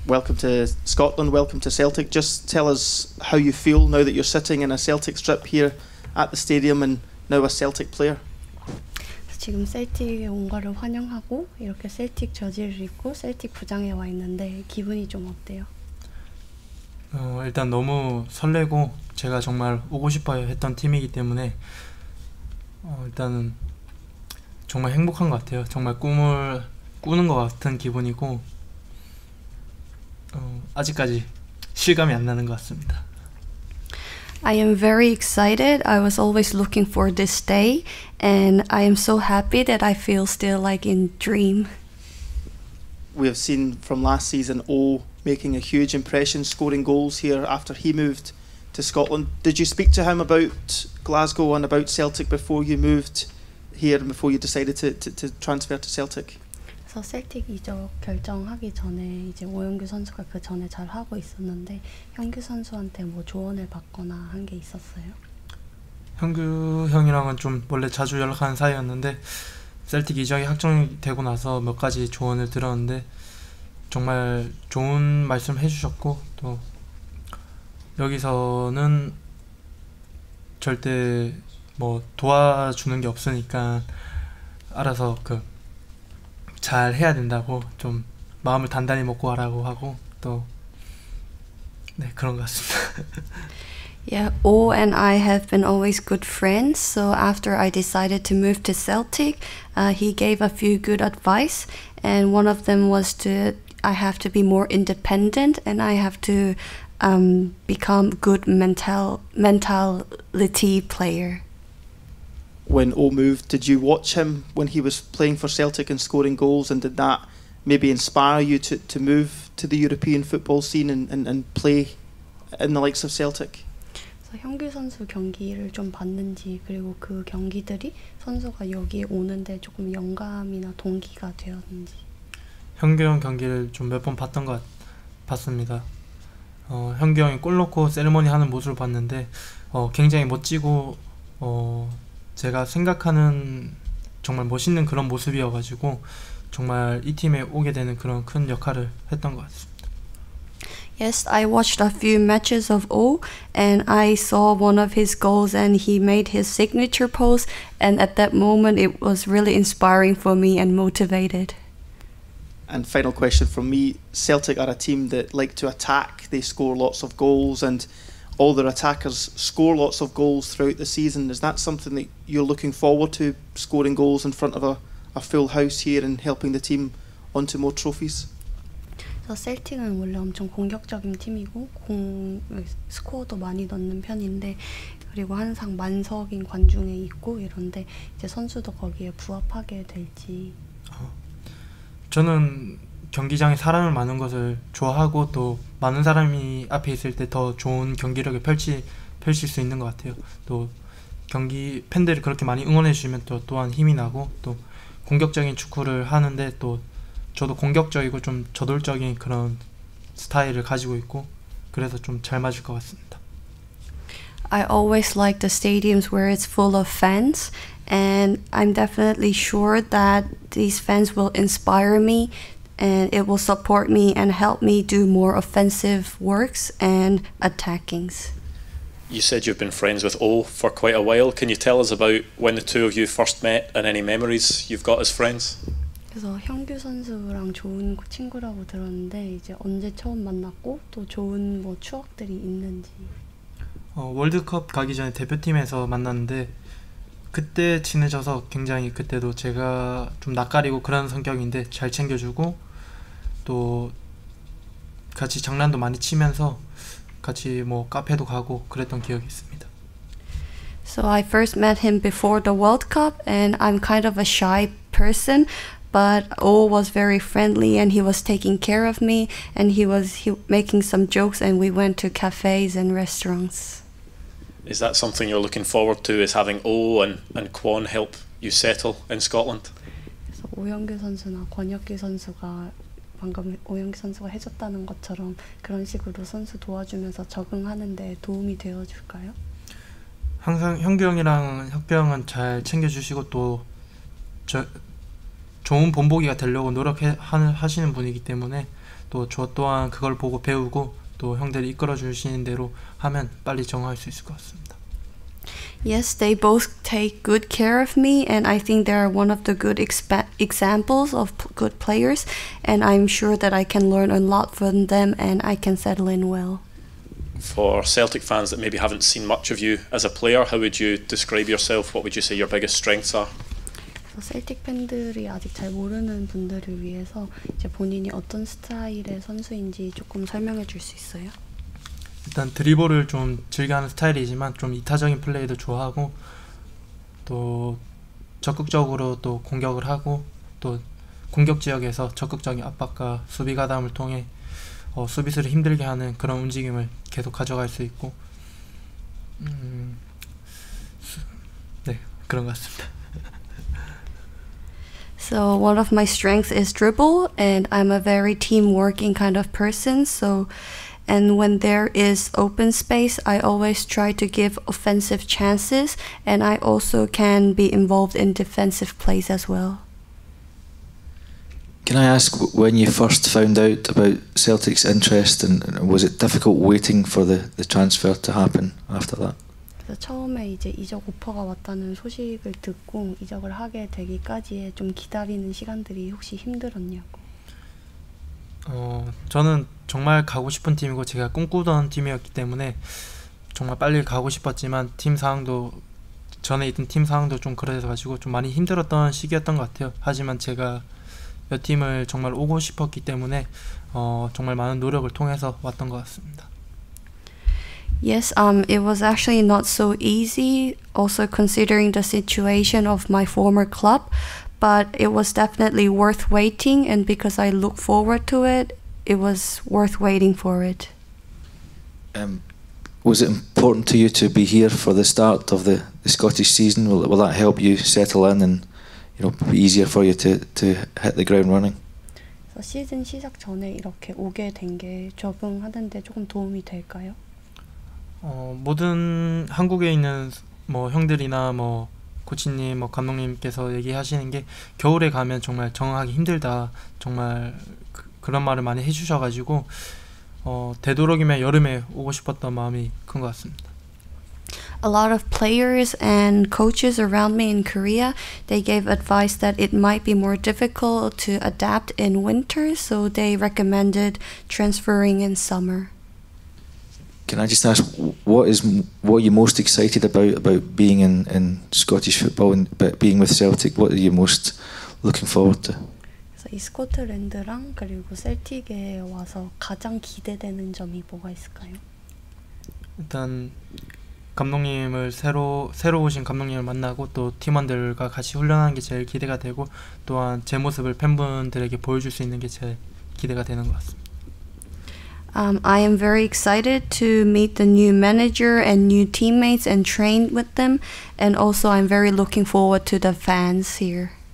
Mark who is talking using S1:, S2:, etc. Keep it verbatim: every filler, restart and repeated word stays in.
S1: welcome to Scotland, welcome to Celtic. Just tell us how you feel now that you're sitting in a Celtic strip here at the stadium and now a Celtic player.
S2: 지금 셀틱에 온 거를 환영하고 이렇게 셀틱 저지를 입고 셀틱 구장에 와 있는데 기분이 좀 어때요?
S3: 어, 일단 너무 설레고 제가 정말 오고 싶어 했던 팀이기 때문에 어, 일단은 정말 행복한 것 같아요. 정말 꿈을 꾸는 것 같은 기분이고 어, 아직까지 실감이 안 나는 것 같습니다.
S2: I am very excited. I was always looking for this day and I am so happy that I feel still like in dream.
S1: We have seen from last season O making a huge impression, scoring goals here after he moved to Scotland. Did you speak to him about Glasgow and about Celtic before you moved here and before you decided to, to, to transfer to Celtic?
S2: 그래서 셀틱 이적 결정하기 전에 이제 오영규 선수가 그 전에 잘 하고 있었는데 형규 선수한테 뭐 조언을 받거나 한 게 있었어요?
S3: 형규 형이랑은 좀 원래 자주 연락하는 사이였는데 셀틱 이적이 확정이 되고 나서 몇 가지 조언을 들었는데 정말 좋은 말씀 해주셨고 또 여기서는 절대 뭐 도와주는 게 없으니까 알아서 그 잘 해야 된다고 좀 마음을 단단히 먹고 하라고 하고 또 네 그런 것 같습니다.
S2: Yeah, O and I have been always good friends. So after I decided to move to Celtic, uh, he gave a few good advice, and one of them was to I have to be more independent and I have to um, become good mental mentality player.
S1: When O moved, did you watch him when he was playing for Celtic and scoring goals, and did that maybe inspire you to, to move to the European football scene and, and, and play in the likes of Celtic?
S2: 그래서 형규 선수 경기를 좀 봤는지 그리고 그 경기들이 선수가 여기에 오는데 조금 영감이나 동기가 되었는지.
S3: 형규 형 경기를 좀 몇 번 봤던 것 같, 봤습니다. 어, 형규 형이 골 넣고 세리머니 하는 모습을 봤는데 어, 굉장히 멋지고 어, 제가 생각하는 정말 멋있는 그런 모습이어가지고 정말 이 팀에 오게 되는 그런 큰 역할을 했던 것 같습니다.
S2: Yes, I watched a few matches of O and I saw one of his goals and he made his signature pose, and at that moment it was really inspiring for me and motivated.
S1: And final question from me, Celtic are a team that like to attack, they score lots of goals and all their attackers score lots of goals throughout the season. Is that something that you're looking forward to, scoring goals in front of a, a full house here and helping the team onto more trophies?
S2: 그래서 셀틱은 원래 엄청 공격적인 팀이고 공 스코어도 많이 넣는 편인데 그리고 항상 만석인 관중에 있고 이런데 이제 선수도 거기에 부합하게 될지.
S3: 어, 저는 경기장에 사람을 많은 것을 좋아하고 또 많은 사람이 앞에 있을 때 더 좋은 경기력을 펼치, 펼칠 수 있는 것 같아요. 또 경기 팬들이 그렇게 많이 응원해 주시면 또 또한 힘이 나고 또 공격적인 축구를 하는데 또 저도 공격적이고 좀 저돌적인 그런 스타일을 가지고 있고 그래서 좀 잘 맞을 것 같습니다.
S2: I always like the stadiums where it's full of fans and I'm definitely sure that these fans will inspire me and it will support me and help me do more offensive works and attackings.
S4: You said you've been friends with O for quite a while. Can you tell us about when the two of you first met and any memories you've got as friends?
S2: 그래서 형규 선수랑 좋은 친구라고 들었는데 이제 언제 처음 만났고 또 좋은 뭐 추억들이 있는지.
S3: 어, 월드컵 가기 전에 대표팀에서 만났는데 그때 친해져서 굉장히 그때도 제가 좀 낯가리고 그런 성격인데 잘 챙겨주고 또 같이 장난도 많이 치면서 같이 뭐 카페도 가고 그랬던 기억이 있습니다.
S2: So I first met him before the World Cup and I'm kind of a shy person, but O was very friendly and he was taking care of me and he was he, making some jokes and we went to cafes and restaurants.
S4: Is that something you're looking forward to, is having O and, and Kwon help you settle in Scotland?
S2: 그래서 오영규 선수나 권혁규 선수가 방금 오영규 선수가 해줬다는 것처럼 그런 식으로 선수 도와주면서 적응하는 데 도움이 되어줄까요?
S3: 항상 형규 형이랑 혁표 형은 잘 챙겨주시고 또 저, 좋은 본보기가 되려고 노력하시는 분이기 때문에 또 저 또한 그걸 보고 배우고 또 형들이 이끌어 주시는 대로 하면 빨리 정할 수 있을 것 같습니다.
S2: Yes, they both take good care of me, and I think they are one of the good expa- examples of p- good players, and I'm sure that I can learn a lot from them and I can settle in well.
S4: For Celtic fans that maybe haven't seen much of you as a player, how would you describe yourself? What would you say your biggest strengths are?
S2: 셀틱 팬들이 아직 잘 모르는 분들을 위해서 이제 본인이 어떤 스타일의 선수인지 조금 설명해 줄 수 있어요?
S3: 일단 드리블을 좀 즐겨하는 스타일이지만 좀 이타적인 플레이도 좋아하고 또 적극적으로 또 공격을 하고 또 공격 지역에서 적극적인 압박과 수비 가담을 통해 어, 수비수를 힘들게 하는 그런 움직임을 계속 가져갈 수 있고 음, 수, 네 그런 것 같습니다.
S2: So one of my strengths is dribble, and I'm a very team-working kind of person. So, and when there is open space, I always try to give offensive chances, and I also can be involved in defensive plays as well.
S5: Can I ask, when you first found out about Celtic's interest, and was it difficult waiting for the, the transfer to happen after that?
S2: 그래서 처음에 이제 이적 오퍼가 왔다는 소식을 듣고 이적을 하게 되기까지의 좀 기다리는 시간들이 혹시 힘들었냐고.
S3: 어, 저는 정말 가고 싶은 팀이고 제가 꿈꾸던 팀이었기 때문에 정말 빨리 가고 싶었지만 팀 상황도 전에 있던 팀 상황도 좀 그래서 가지고 좀 많이 힘들었던 시기였던 것 같아요. 하지만 제가 이 팀을 정말 오고 싶었기 때문에 어, 정말 많은 노력을 통해서 왔던 것 같습니다.
S2: Yes, um, it was actually not so easy, also considering the situation of my former club, but it was definitely worth waiting, and because I look forward to it, it was worth waiting for it.
S5: Um, was it important to you to be here for the start of the, the Scottish season? Will, will that help you settle in and you know be easier for you to, to hit the ground running?
S2: 그래서 시즌 시작 전에 이렇게 오게 된 게 적응하는데 조금 도움이 될까요?
S3: 어, 모든 한국에 있는 뭐 형들이나 뭐 코치님, 뭐 감독님께서 얘기하시는 게 겨울에 가면 정말 적응하기 힘들다, 정말 그, 그런 말을 많이 해주셔가지고 어, 되도록이면 여름에 오고 싶었던 마음이 큰 것 같습니다.
S2: A lot of players and coaches around me in Korea, they gave advice that it might be more difficult to adapt in winter, so they recommended transferring in summer.
S5: Can I just ask, what is what are you most excited about about being in, in Scottish football and about being with Celtic? What are you most looking forward to?
S2: 그래서 이 스코틀랜드랑 그리고 셀틱에 와서 가장 기대되는 점이 뭐가 있을까요?
S3: 일단 감독님을 새로 새로 오신 감독님을 만나고 또 팀원들과 같이 훈련하는 게 제일 기대가 되고 또한 제 모습을 팬분들에게 보여줄 수 있는 게 제일 기대가 되는 것 같습니다.
S2: Um, I am very excited to meet the new manager and new teammates and train with them, and also I'm very looking forward to the fans here.